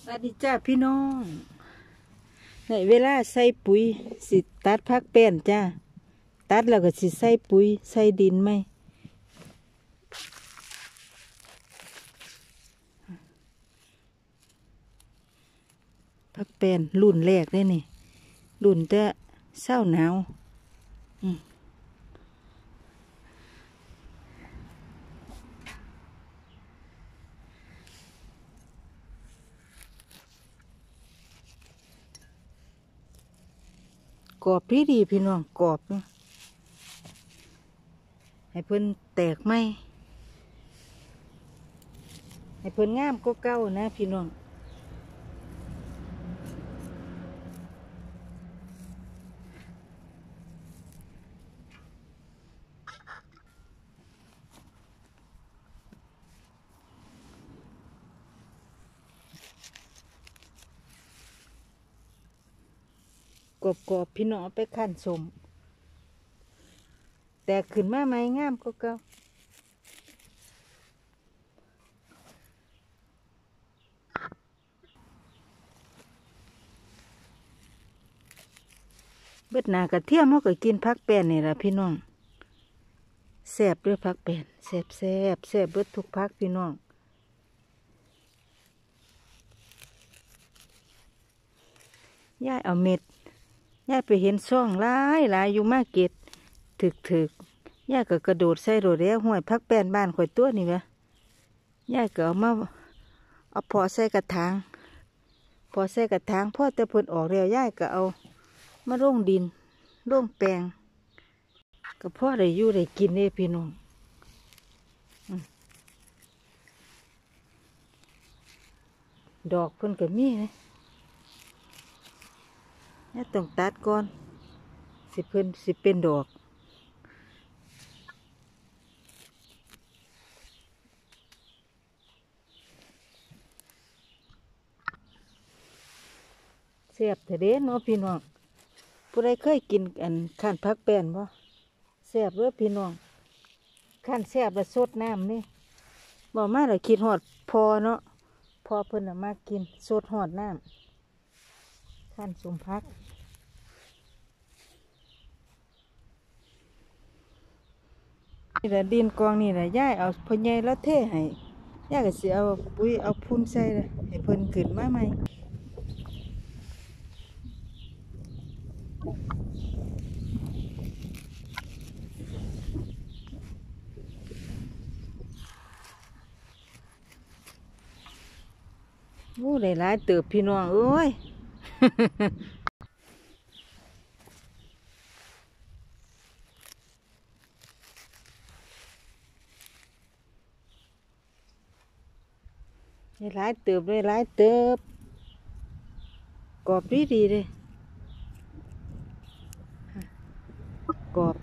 สวัสดีจ้าพี่น้องในเวลาใส่ปุ๋ยสิตัดพักแป้นจ้าตัดแล้วก็สิใส่ปุ๋ยใส่ดินไหมพักแป้นรุ่นแรกได้นี่รุ่นจะเศร้าหนาวกรอบดีพี่น้องกรอบเนาะให้เพิ่นแตกไหมให้เพิ่นงามก็เก่านะพี่น้องกรอบพี่น้องไปขั้นสมแต่ขึ้นมาไหมงามก็เก่าเบิดหนากระเทียมเขาก็กินพักแป้นนี่ล่ะพี่น้องแซ่บด้วยพักแป้นแซ่บเบิดทุกพักพี่น้องย่ายเอาเม็ดย่ายไปเห็นซ่องหลายอยู่มาเก็ตถึกย่ายก็กระโดดใส่โดดแล้วห้วยพักแป้นบ้านข่อยตัวนี่วะย่ายก็เอาพอใส่กระถางพ่อแต่เพิ่นออกแล้วย่ายก็เอามาลงดินลงแปลงก็พ่อได้อยู่ได้กินเด้พี่น้องดอกเพิ่นก็มีนะเนี่ยต้องตัดก่อนสิเป็นดอกเสียบเถอะเด้เนาะพี่น้องผู้ใดเคยกินขั้นพักแป้นบ่เสียบเด้อพี่น้องขั้นเสียบแล้วสดน้ำนี่บอกมาแล้วคิดฮอดพอเนาะพอเพิ่นมากินสดฮอดน้ำขั้นสมพักนี่แหละดินกองนี่แหละย่ายเอาพ่อใหญ่แล้วเทให้ย่ายก็สิเอาปุ๋ยเอาพุ่นใส่เลยให้เพิ่นขึ้นมาใหม่โอ้ได้หลายเติบพี่น้องเอ้ยได้หลายเติบกรอบดีเลยกรอบ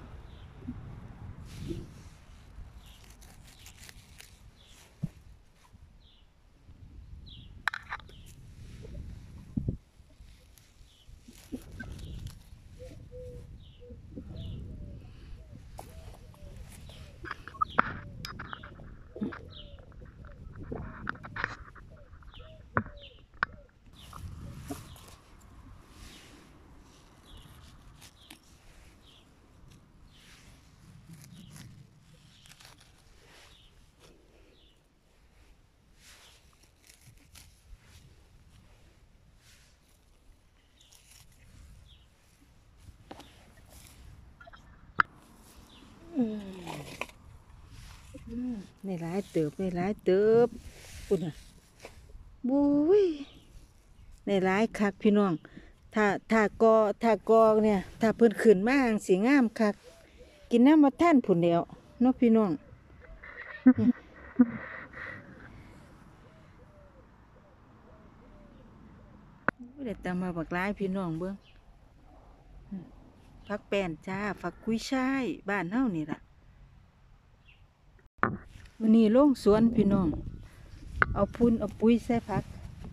ในหลายเติบปุ่นอ่ะบุ้ยในหลายคักพี่น้องถ้ากอเนี่ยถ้าเพิ่นขึ้นมาสีงามคักกินน้ำมาท่านผุนเดียวเนาะพี่น้องเดี๋ยวตามมาบักหลายพี่น้องเบิ้งพักแป้นจ้าฝักกุ้ยช่ายบ้านเฮานี่ล่ะวันนี้ลงสวนพี่น้องเอาปุ๋ยใส่ผัก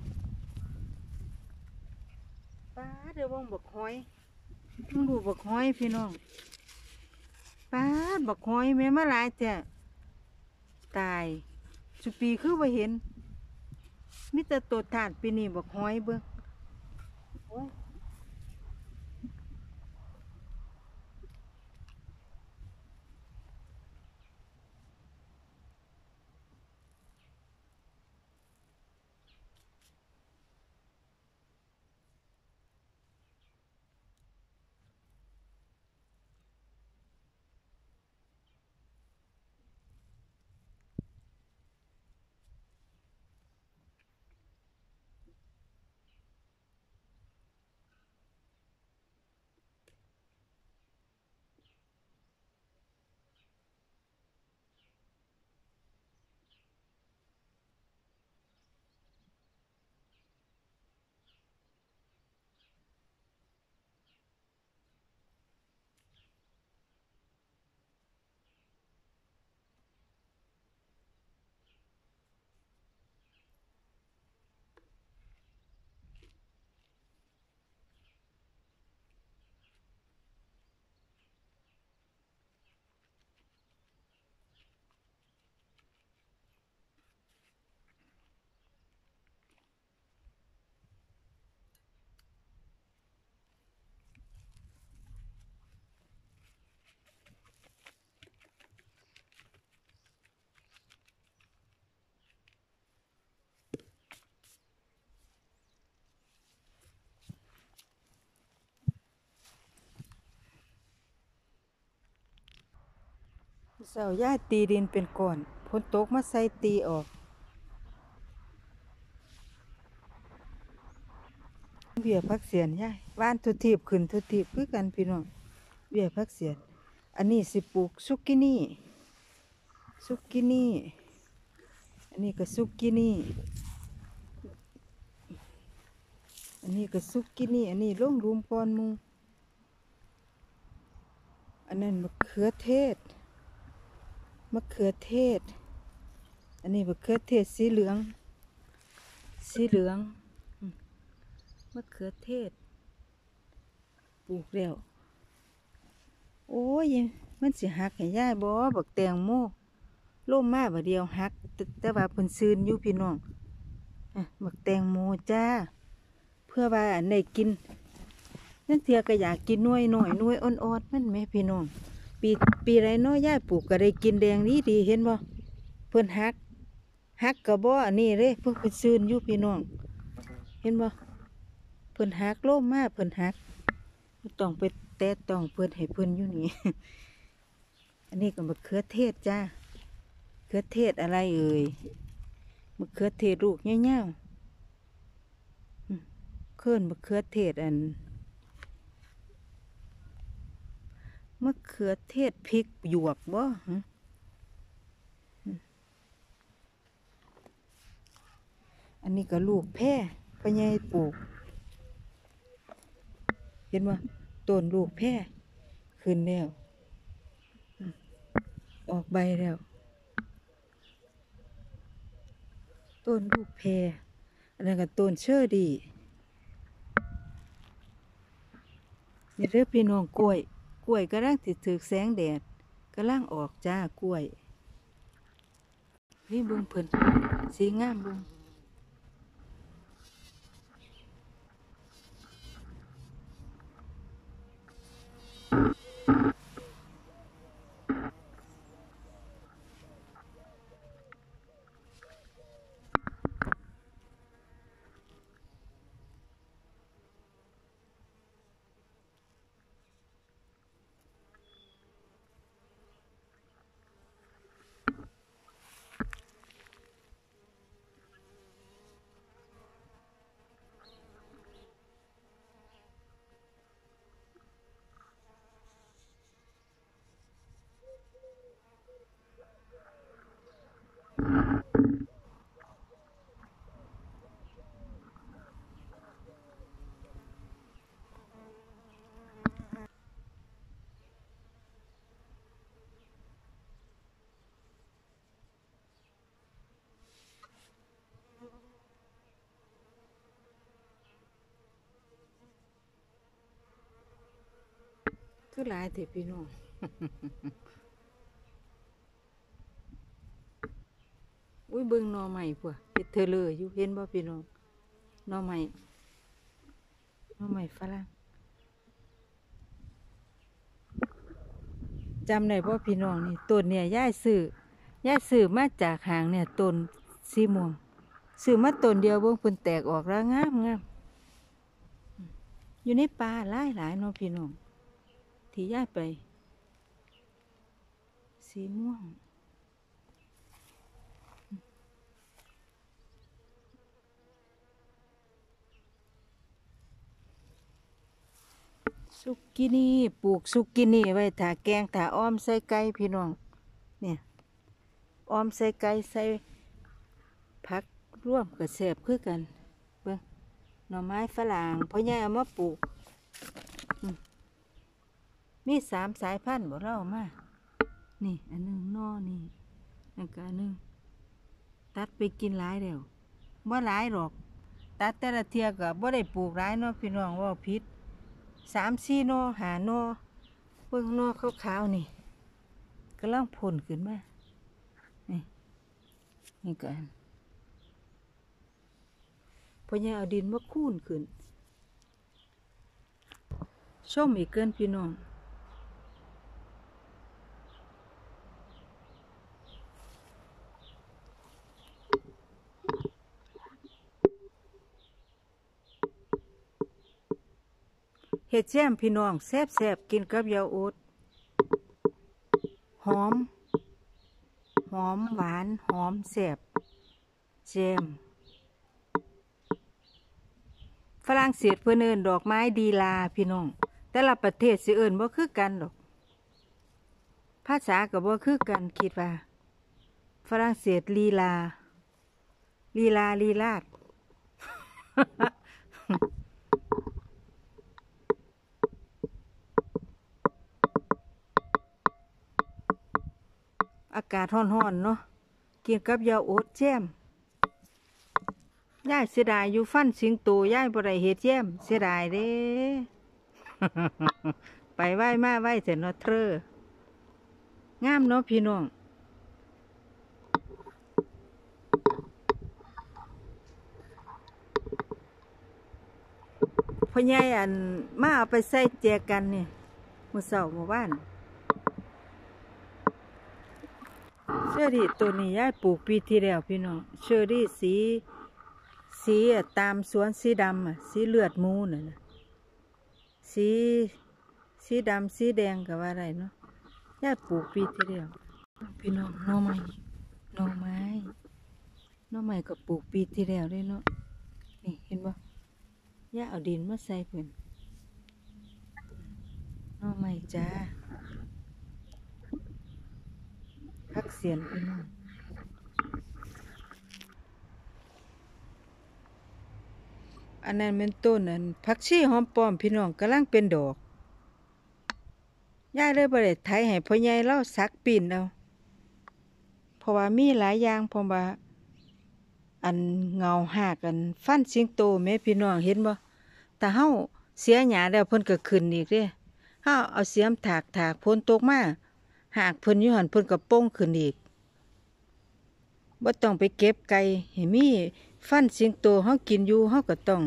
ป้าเดี๋ยวบักหอยต้องดูบักหอยพี่น้องป้าบักหอยแม่มาหลายแต่ตายสุปีคือว่าเห็นมิแต่ตัวถาดปีนี้บอกห้อยเบิ่งโอ้ยเสาย่าตีดินเป็นก่อนฝนตกมาใส่ตีออกเบี้ยพักเสียนย่ายว่านทุทีบขึ้นทุทีบคือกันพี่น้องเบี้ยพักเสียนอันนี้สิปลูกซุกินี่ซุกินี่อันนี้ก็ซุกินี่อันนี้ก็ซุกินี่อันนี้ลงรุมก่อนหมูอันนั้นมะเขือเทศมะเขือเทศอันนี้มะเขือเทศสีเหลืองสีเหลืองมะเขือเทศปลูกแล้วโอ้ยมันสิหักให้ย่ายบ่บักแตงโมล่มมาบัดเดียวหักแต่ว่าเพิ่นซื่นอยู่พี่น้องบักแตงโมจ้าเพื่อว่าอันได้กินนั่นเทียก็อยากกินหน่วยหน่อยหน่วยอ่อนๆมันแม่พี่น้องปีไรน้อยย่ายปลูกก็ได้กินแดงดีเห็นบ่เพิ่นหักกะบ่อันนี้เด้เพิ่นเป็นซื่นอยู่พี่น้องเห็นบ่เพิ่นหักล่มมาเพิ่นหักต้องไปแตะต้องเพิ่นให้เพิ่นอยู่นี่ อันนี้ก็มะเขือเทศจ้าเขือเทศอะไรเอ่ยมะเขือเทศลูกเงี้ยวๆเคลื่อนมะเขือเทศอันมะเขือเทศพริกหยวกบ่อันนี้ก็ลูกแพร่พ่อใหญ่ปลูกเห็นบ่ต้นลูกแพร่ขึ้นแล้วออกใบแล้วต้นลูกแพรอันนั้นก็ต้นเชอร์ดีนี่เด้อพี่น้องกล้วยกำลังสิถูกแสงแดดกำลังออกจ้ากล้วยนี่เบิ่งเพิ่นสีงามเบิ่งคือหลายเถอะพี่น้องอุ้ยเบิ่งหน่อใหม่พวกเฮ็ดเธอเลยอยู่เห็นบ่พี่น้องหน่อใหม่ฝรั่งจำได้บ่พี่น้องนี่ต้นเนี่ยย่ายซื้อมาจากห้างเนี่ยต้นสีม่วงซื้อมาต้นเดียวเบิ่งเพิ่นแตกออกแล้วงามอยู่ในป่าหลายเนาะพี่น้องที่ย่ายไปสีม่วงซุกินี่ปลูกซุกินี่ไว้ถ้าแกงถ้าอ้อมใส่ไก่พี่น้องเนี่ยอ้อมใส่ไก่ใส่ผักร่วมก็แซ่บคือกันเบิ่งหน่อไม้ฝรั่งพ่อใหญ่เอามาปลูกมี3 สายพันธุ์บ่เรามานี่อันนึงนอนี่อันก็อันนึงตัดไปกินหลายแล้วบ่หลายหรอกตัดแต่ละเที่ยก็บ่ได้ปลูกหลายเนาะพี่น้องว่าผิด3-4 นอ5 นอเบิ่งนอขาวๆนี่กำลังผลขึ้นมานี่กันพอเนี่ยเอาดินมาคูนขึ้นชมอีกเกินพี่น้องเห็ดแจ่มพี่น้องแซ่บกินกับยาโอ๊ตหอมหวานหอมแซ่บแจ่มฝรั่งเศสเพิ่นเอิ้นดอกไม้ดีลาพี่น้องแต่ละประเทศสิเอิ้นบ่คือกันดอกภาษาก็บ่คือกันคิดว่าฝรั่งเศสลีลาด อากาศร้อนเนาะกินกับยาโอ๊ตแจ่มย่ายเสียดายอยู่ฟันสิงโตย่ายบ่ได้เฮ็ดแจ่มเสียดายเด้ ไปไหว้มาไหว้เสร็จเนาะเธองามเนาะพี่น้องพ่อใหญ่อันมาเอาไปใส่แจกันเนี่ยมื้อเช้าเมื่อวานเชอรี่ตัวนี้ย่ายปลูกปีที่แล้วพี่น้องเชอรี่สีตามสวนสีดำสีเลือดหมูน่ะสีดำสีแดงก็ว่าได้เนาะย่ายปลูกปีที่แล้วพี่น้องหน่อไม้ก็ปลูกปีที่แล้วด้วยเนาะนี่เห็นบ่ย่าเอาดินมาใส่เพิ่นหน่อไม้จ้าผักเสียนพี่น้องอันนั้นเป็นต้นผักชีหอมป้อมพี่น้องกำลังเป็นดอกย่าเลยบ่ได้ไถให้พ่อใหญ่เราสักปีนเอาเพราะว่ามีหลายอย่างเพราะว่าอันเงาหากอันฟันสิงโตแม่พี่น้องเห็นบ่แต่เฮาเสียหญ้าแล้วเพิ่นก็ขึ้นอีกเด้เฮาเอาเสียมถากฝนตกมาหากเพิ่นอยู่หั่นเพิ่นก็โป่งขึ้นอีกบ่ต้องไปเก็บไก่ให้มีฟันสิงโตเฮากินอยู่เฮาก็ต้อง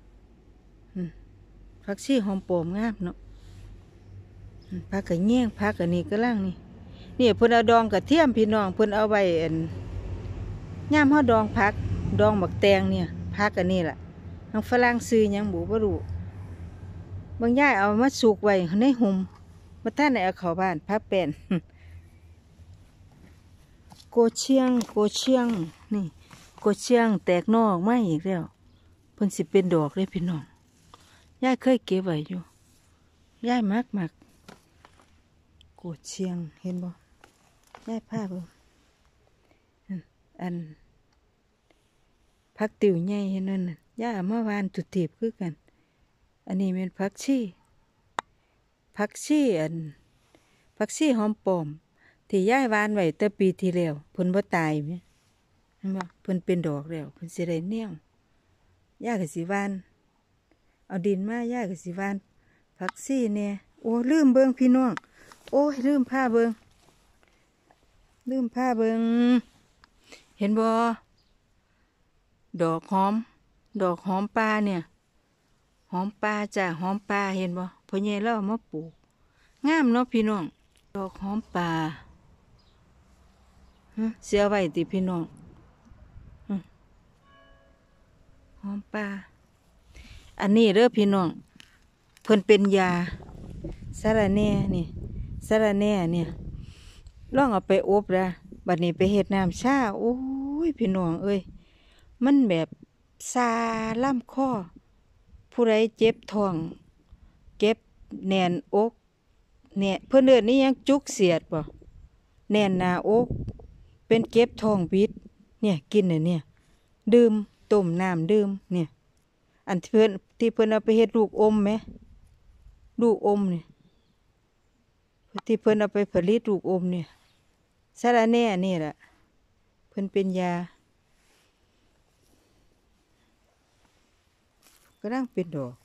ผักชีหอมป้อมงามเนาะผักกะแยงผักอันนี้กำลังนี่เพิ่นเอาดองกระเทียมพี่น้องเพิ่นเอาไว้ยามเฮาดองผักดองบักแตงเนี่ยผักอันนี้ล่ะทางฝรั่งซื้อหยังบ่รู้บางย่ายเอามาสุกไว้ในหุ่มบ่ทันได้เอาเข้าบ้านผักแป้นโกเชียงนี่โกเชียงแตกหน่อออกมาอีกแล้วเพิ่นสิเป็นดอกเลยพี่น้องย่ายเคยเก็บไว้อยู่ย่ายมักโกเชียงเห็นบ่ย่ายพาเบิ่งอันผักติ๋วใหญ่เห็นนั่นน่ะย่าเอามาหวานตุตีบคือกันอันนี้เป็นผักชีหอมป้อมที่ย่ายหวานไว้แต่ปีที่แล้วเพิ่นบ่ตายแม่เห็นบ่เพิ่นเป็นดอกแล้วเพิ่นสิได้แนวย่าก็สิหวานเอาดินมาย่าก็สิหวานผักชีเนี่ยโอ้ลืมเบิ่งพี่น้องโอ้ยลืมผ้าเบิ่งเห็นบ่ดอกหอมปลาเนี่ยหอมปลาจ้ะหอมปลาเห็นบ่พ่อใหญ่เราเอามาปลูกงามเนาะพี่น้องดอกหอมปลาเสียไว้ติพี่น้องหอมปลาอันนี้เด้อพี่น้องเพิ่นเป็นยาสะระแหน่นี่สะระแหน่เนี่ยลองเอาไปอบละบัดนี้ไปเฮ็ดน้ำชาโอ้ยพี่น้องเอ้ยมันแบบซาล่ำคอผู้ใดเจ็บท้องเจ็บแน่นอกเนี่ยเพิ่นเอิ้นนี่ยังจุกเสียดบ่แน่นหน้าอกเป็นเก็บท้องบิดเนี่ยกินเนี่ยดื่มต้มน้ำดื่มเนี่ยอันที่เพิ่นเอาไปเฮ็ดลูกอมไหมลูกอมเนี่ยที่เพิ่นเอาไปผลิตลูกอมเนี่ยสาระแหน่นี่แหละเพิ่นเป็นยาก็นั่งเป็นดอก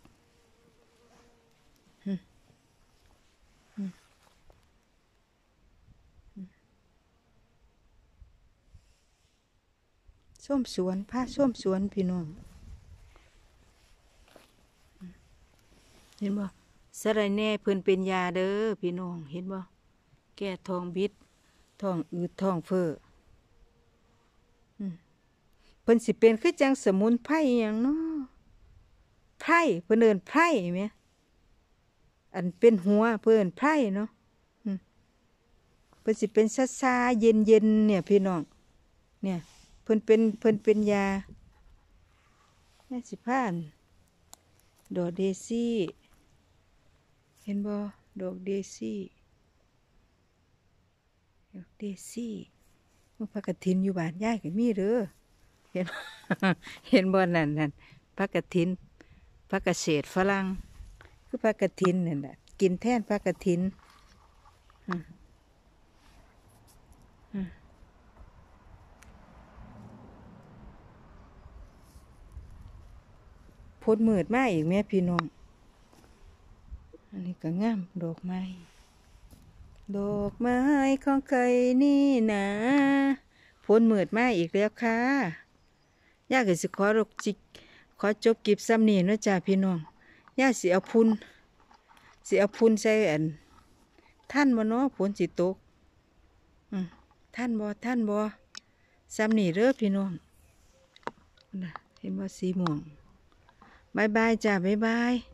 ส้มสวนผ้าส้มสวนพี่น้องเห็นบ่สะระแหน่เพิ่นเป็นยาเด้อพี่น้องเห็นบ่แก้ท้องบิดท้องอืดท้องเฟ้อเพิ่นสิเป็นคือจังสมุนไพรหยังเนาะไพรเพิ่นเอิ้นไพรแหมอันเป็นหัวเพิ่นไพรเนาะเพิ่นสิเป็นซาๆเย็นๆเนี่ยพี่น้องเนี่ยเพิ่นเป็นยาแม่สิพานดอกเดซี่เห็นบ่ดอกเดซี่มันผักกฐินอยู่บ้านยายก็มีเด้อเห็น เห็นบ่นั่นผักกฐินผักกระเฉดฝรั่งคือผักกฐินนั่นแหละกินแทนผักกฐินพ้นมืดมาอีกแม่พี่น้องอันนี้ก็งามดอกไม้ของใครนี่นะพ้นมืดมาอีกแล้วค่ะย่าก็สิขอจบกิบซ้ำนี่นะจ้าพี่น้องย่าสิเอาพุนใส่อันท่านบ่เนาะฝนสิตกท่านบ่ซ้ำนี่เด้อพี่น้องเห็นบ่สีม่วงบายจ้าบาย